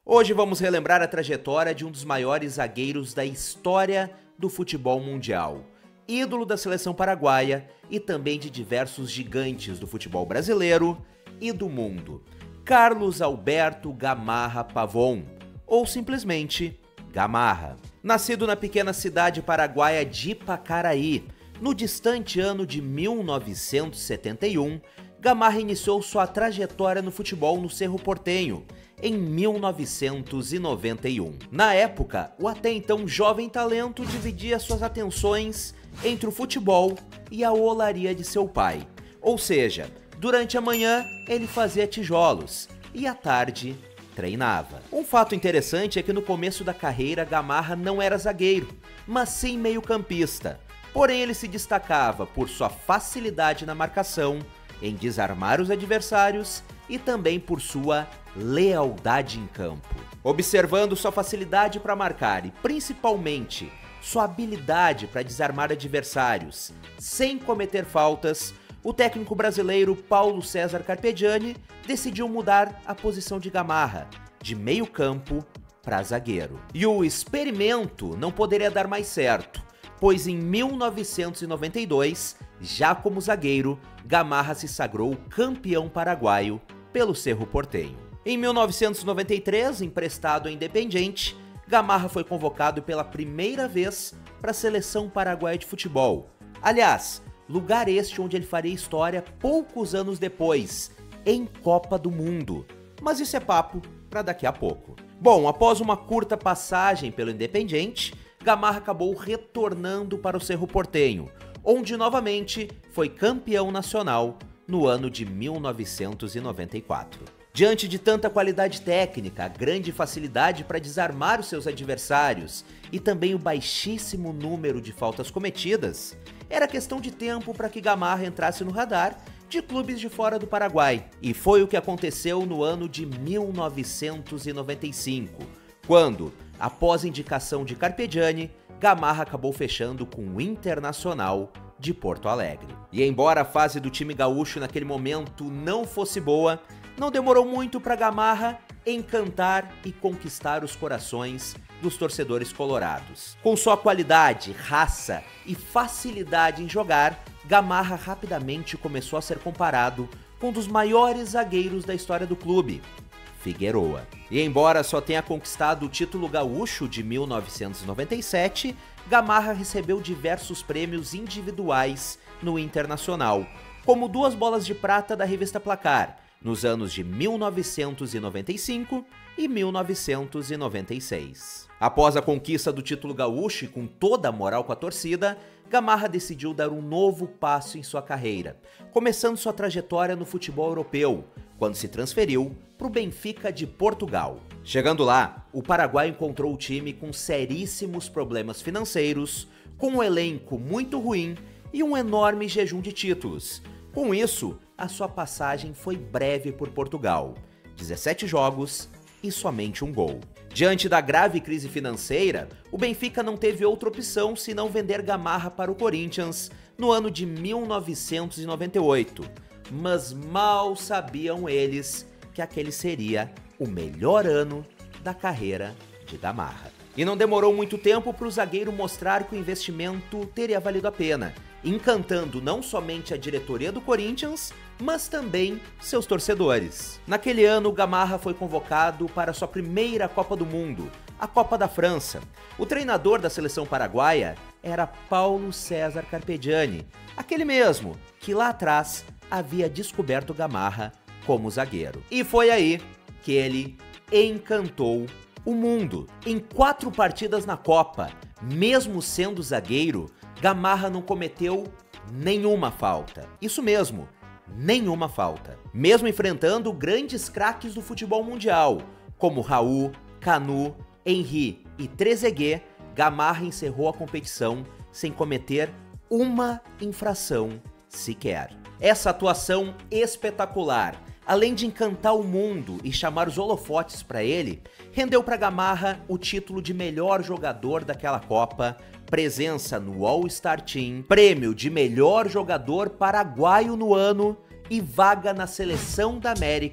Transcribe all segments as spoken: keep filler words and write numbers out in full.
Hoje vamos relembrar a trajetória de um dos maiores zagueiros da história do futebol mundial, ídolo da seleção paraguaia e também de diversos gigantes do futebol brasileiro e do mundo, Carlos Alberto Gamarra Pavón, ou simplesmente Gamarra. Nascido na pequena cidade paraguaia de Pacaraí, no distante ano de mil novecentos e setenta e um, Gamarra iniciou sua trajetória no futebol no Cerro Porteño, em mil novecentos e noventa e um. Na época, o até então jovem talento dividia suas atenções entre o futebol e a olaria de seu pai. Ou seja, durante a manhã ele fazia tijolos e à tarde treinava. Um fato interessante é que no começo da carreira Gamarra não era zagueiro, mas sim meio-campista. Porém, ele se destacava por sua facilidade na marcação, em desarmar os adversários e também por sua lealdade em campo. Observando sua facilidade para marcar e principalmente sua habilidade para desarmar adversários sem cometer faltas, o técnico brasileiro Paulo César Carpegiani decidiu mudar a posição de Gamarra, de meio campo para zagueiro. E o experimento não poderia dar mais certo, pois em mil novecentos e noventa e dois, já como zagueiro, Gamarra se sagrou campeão paraguaio pelo Cerro Porteño. Em mil novecentos e noventa e três, emprestado ao Independiente, Gamarra foi convocado pela primeira vez para a seleção paraguaia de futebol. Aliás, lugar este onde ele faria história poucos anos depois, em Copa do Mundo. Mas isso é papo para daqui a pouco. Bom, após uma curta passagem pelo Independiente, Gamarra acabou retornando para o Cerro Porteño, onde novamente foi campeão nacional no ano de mil novecentos e noventa e quatro. Diante de tanta qualidade técnica, grande facilidade para desarmar os seus adversários e também o baixíssimo número de faltas cometidas, era questão de tempo para que Gamarra entrasse no radar de clubes de fora do Paraguai. E foi o que aconteceu no ano de mil novecentos e noventa e cinco, quando, após indicação de Carpegiani, Gamarra acabou fechando com o Internacional de Porto Alegre. E embora a fase do time gaúcho naquele momento não fosse boa, não demorou muito para Gamarra encantar e conquistar os corações dos torcedores colorados. Com sua qualidade, raça e facilidade em jogar, Gamarra rapidamente começou a ser comparado com um dos maiores zagueiros da história do clube, Figueroa. E embora só tenha conquistado o título gaúcho de mil novecentos e noventa e sete, Gamarra recebeu diversos prêmios individuais no Internacional, como duas bolas de prata da revista Placar, nos anos de mil novecentos e noventa e cinco e mil novecentos e noventa e seis. Após a conquista do título gaúcho e com toda a moral com a torcida, Gamarra decidiu dar um novo passo em sua carreira, começando sua trajetória no futebol europeu, quando se transferiu para o Benfica de Portugal. Chegando lá, o Paraguai encontrou o time com seríssimos problemas financeiros, com um elenco muito ruim e um enorme jejum de títulos. Com isso, a sua passagem foi breve por Portugal, dezessete jogos e somente um gol. Diante da grave crise financeira, o Benfica não teve outra opção senão vender Gamarra para o Corinthians no ano de mil novecentos e noventa e oito, mas mal sabiam eles que aquele seria o melhor ano da carreira de Gamarra. E não demorou muito tempo para o zagueiro mostrar que o investimento teria valido a pena, encantando não somente a diretoria do Corinthians, mas também seus torcedores. Naquele ano, Gamarra foi convocado para sua primeira Copa do Mundo, a Copa da França. O treinador da seleção paraguaia era Paulo César Carpegiani, aquele mesmo que lá atrás havia descoberto Gamarra como zagueiro. E foi aí que ele encantou o mundo. Em quatro partidas na Copa, mesmo sendo zagueiro, Gamarra não cometeu nenhuma falta. Isso mesmo, nenhuma falta. Mesmo enfrentando grandes craques do futebol mundial, como Raul, Canu, Henry e Trezeguet, Gamarra encerrou a competição sem cometer uma infração sequer. Essa atuação espetacular, além de encantar o mundo e chamar os holofotes para ele, rendeu para Gamarra o título de melhor jogador daquela Copa, presença no All-Star Team, prêmio de melhor jogador paraguaio no ano e vaga na Seleção da América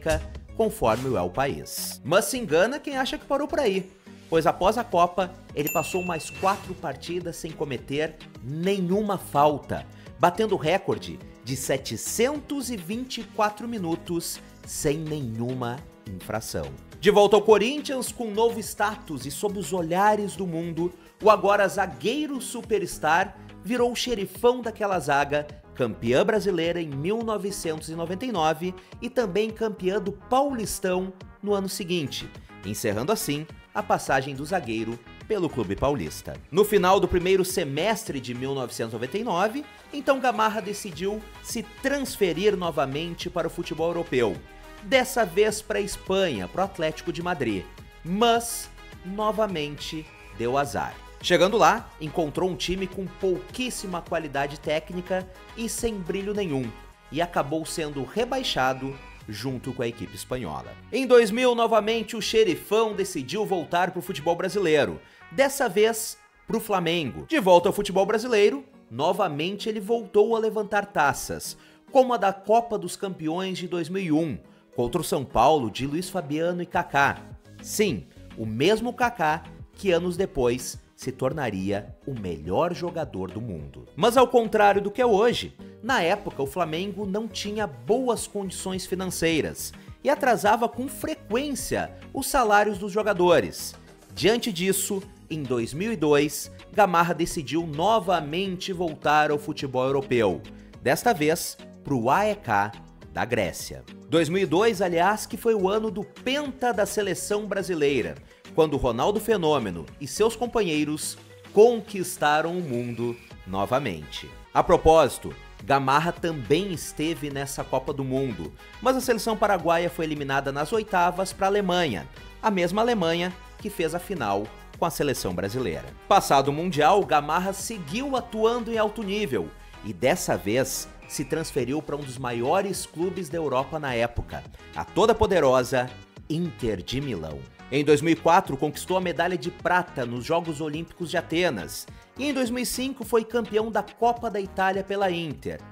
conforme o El País. Mas se engana quem acha que parou por aí, pois após a Copa, ele passou mais quatro partidas sem cometer nenhuma falta, batendo o recorde de setecentos e vinte e quatro minutos sem nenhuma infração. De volta ao Corinthians, com um novo status e sob os olhares do mundo, o agora zagueiro superstar virou o xerifão daquela zaga, campeã brasileira em mil novecentos e noventa e nove e também campeã do Paulistão no ano seguinte, encerrando assim a passagem do zagueiro pelo clube paulista. No final do primeiro semestre de mil novecentos e noventa e nove, então Gamarra decidiu se transferir novamente para o futebol europeu, dessa vez para a Espanha, para o Atlético de Madrid, mas novamente deu azar. Chegando lá, encontrou um time com pouquíssima qualidade técnica e sem brilho nenhum, e acabou sendo rebaixado junto com a equipe espanhola. Em dois mil, novamente, o xerifão decidiu voltar para o futebol brasileiro, dessa vez para o Flamengo. De volta ao futebol brasileiro, novamente ele voltou a levantar taças, como a da Copa dos Campeões de dois mil e um, contra o São Paulo de Luiz Fabiano e Kaká. Sim, o mesmo Kaká que anos depois se tornaria o melhor jogador do mundo. Mas ao contrário do que é hoje, na época o Flamengo não tinha boas condições financeiras e atrasava com frequência os salários dos jogadores. Diante disso, em dois mil e dois, Gamarra decidiu novamente voltar ao futebol europeu, desta vez para o A E K da Grécia. dois mil e dois, aliás, que foi o ano do penta da seleção brasileira, quando Ronaldo Fenômeno e seus companheiros conquistaram o mundo novamente. A propósito, Gamarra também esteve nessa Copa do Mundo, mas a seleção paraguaia foi eliminada nas oitavas para a Alemanha, a mesma Alemanha que fez a final com a seleção brasileira. Passado o Mundial, Gamarra seguiu atuando em alto nível e dessa vez se transferiu para um dos maiores clubes da Europa na época, a toda poderosa Inter de Milão. Em dois mil e quatro, conquistou a medalha de prata nos Jogos Olímpicos de Atenas e em dois mil e cinco foi campeão da Copa da Itália pela Inter,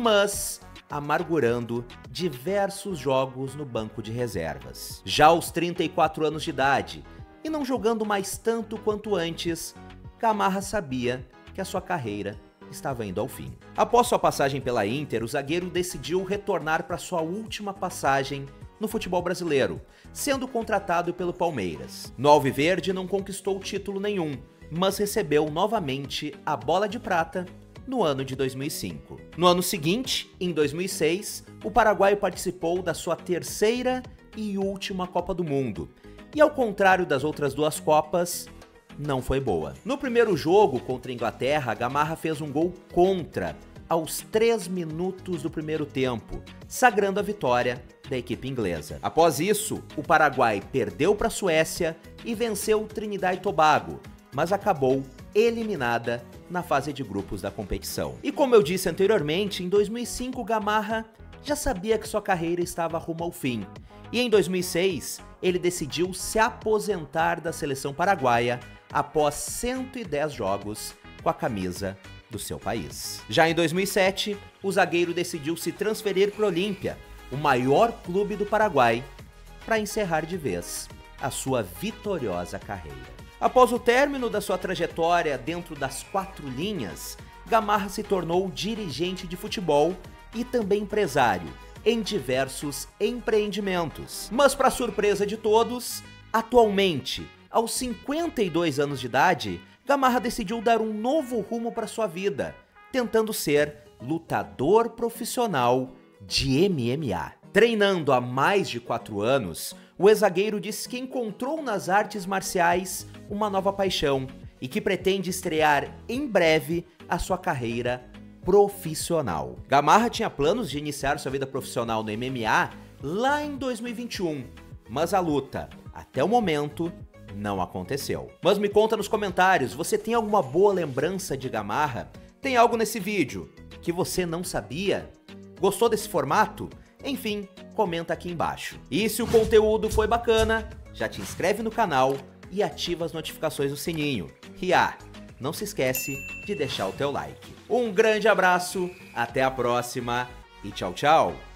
mas amargurando diversos jogos no banco de reservas. Já aos trinta e quatro anos de idade e não jogando mais tanto quanto antes, Gamarra sabia que a sua carreira estava indo ao fim. Após sua passagem pela Inter, o zagueiro decidiu retornar para sua última passagem no futebol brasileiro, sendo contratado pelo Palmeiras. No Alviverde não conquistou título nenhum, mas recebeu novamente a Bola de Prata no ano de dois mil e cinco. No ano seguinte, em dois mil e seis, o paraguaio participou da sua terceira e última Copa do Mundo, e ao contrário das outras duas Copas, não foi boa. No primeiro jogo contra a Inglaterra, Gamarra fez um gol contra aos três minutos do primeiro tempo, sagrando a vitória da equipe inglesa. Após isso, o Paraguai perdeu para a Suécia e venceu o Trinidad e Tobago, mas acabou eliminada na fase de grupos da competição. E como eu disse anteriormente, em dois mil e cinco Gamarra já sabia que sua carreira estava rumo ao fim, e em dois mil e seis ele decidiu se aposentar da seleção paraguaia após cento e dez jogos com a camisa do seu país. Já em dois mil e sete, o zagueiro decidiu se transferir para o Olímpia, o maior clube do Paraguai, para encerrar de vez a sua vitoriosa carreira. Após o término da sua trajetória dentro das quatro linhas, Gamarra se tornou dirigente de futebol e também empresário em diversos empreendimentos. Mas para surpresa de todos, atualmente, aos cinquenta e dois anos de idade, Gamarra decidiu dar um novo rumo para sua vida, tentando ser lutador profissional de M M A. Treinando há mais de quatro anos, o ex-zagueiro disse que encontrou nas artes marciais uma nova paixão e que pretende estrear em breve a sua carreira profissional. Gamarra tinha planos de iniciar sua vida profissional no M M A lá em dois mil e vinte e um, mas a luta, até o momento, não aconteceu. Mas me conta nos comentários, você tem alguma boa lembrança de Gamarra? Tem algo nesse vídeo que você não sabia? Gostou desse formato? Enfim, comenta aqui embaixo. E se o conteúdo foi bacana, já te inscreve no canal e ativa as notificações do sininho. E ah, não se esquece de deixar o teu like. Um grande abraço, até a próxima e tchau, tchau!